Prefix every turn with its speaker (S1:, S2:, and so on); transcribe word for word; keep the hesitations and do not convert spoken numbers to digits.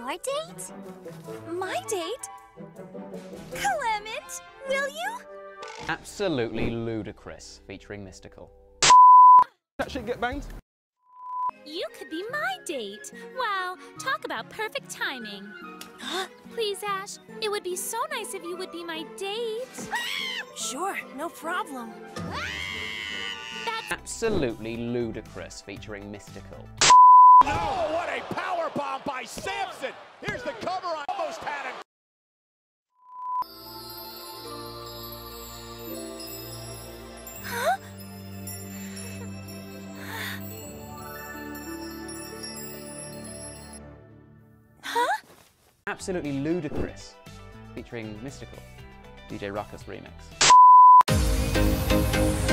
S1: our date? My date? Clement, will you?
S2: Absolutely Ludacris, featuring Mystical.
S3: That shit get banged?
S4: You could be my date. Wow, talk about perfect timing. Please, Ash, it would be so nice if you would be my date.
S1: Sure, no problem.
S4: That's
S2: Absolutely Ludacris, featuring Mystical.
S5: No, what a power bomb by Samson! Here's the cover, I almost had it.
S1: Huh? Huh?
S2: Absolutely Ludacris, featuring Mystical. D J Ruckus remix.